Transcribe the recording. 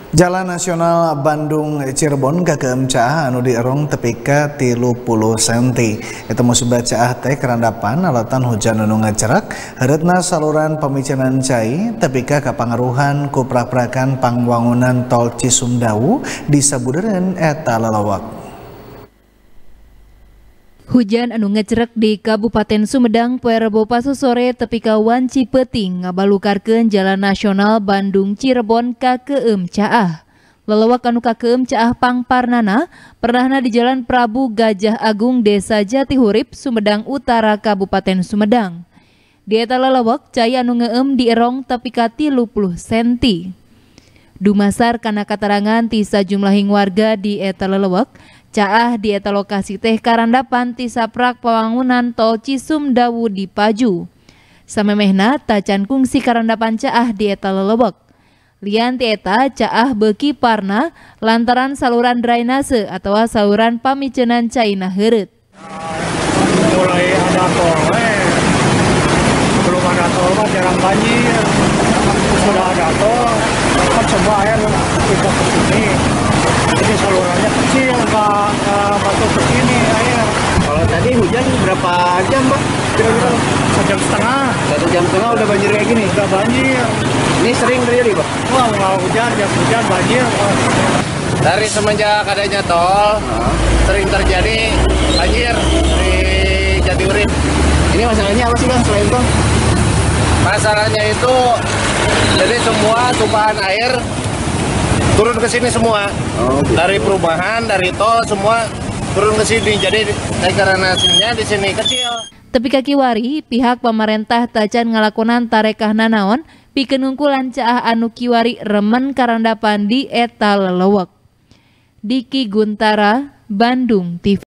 Jalan Nasional Bandung Cirebon KKM Caah anu dierong tepi ka 30 cm. Eta musibah caah teh kerandapan alatan hujan anu ngacerak, heureutna saluran pamicenan cai tepi ka kapangaruhan ku prak-prakan pangwangunan tol Cisumdawu di sabudeureun eta lalawak. Hujan anu ngecerak di Kabupaten Sumedang poe Rebo pasu sore tepi ka Wan Cipeuting ngabalukarkeun Jalan Nasional Bandung Cirebon KKM Caah. Lalawak anu KKM Caah pangparnana pernahna di Jalan Prabu Gajah Agung Desa Jatihurip Sumedang Utara Kabupaten Sumedang. Di eta lalawak cai anu ngeueum dierong tepi ka 30 cm. Dumasar kana katerangan ti sajumlahing warga di eta lalawak, caah di eta lokasi teh karandapan ti saprak pembangunan tol Cisumdawu dipaju. Samemehna tacan kungsi karandapan caah di eta lalawak. Lian ti eta caah beuki parna lantaran saluran drainase atau saluran pamicenan caina heureut. Mulai ada tol, belum ada tol mah jarang banjir. Sudah ada tol, kan semua air kita ke sini. Jadi salurannya kecil, nggak masuk ke sini air. Kalau tadi hujan berapa jam, Pak? Kira-kira 1,5 jam. 1 jam setengah udah banjir kayak gini? Udah banjir. Ini sering terjadi, Pak? Wah, nggak hujan, jam hujan banjir. Dari semenjak adanya tol, sering terjadi banjir di Jatihurip. Ini masalahnya apa sih, Bang, selain tol? Masalahnya itu, jadi semua tumpahan air turun ke sini semua. Oh, gitu. Dari perumahan, dari tol, semua turun ke sini. Jadi degradasinya di sini kecil. Tepi ka kiwari, pihak pemerintah tacan ngalakonan tarekahna naon pikeun ungkulan caah anu kiwari remen karandapan di eta lalawak. Diki Guntara, Bandung TV.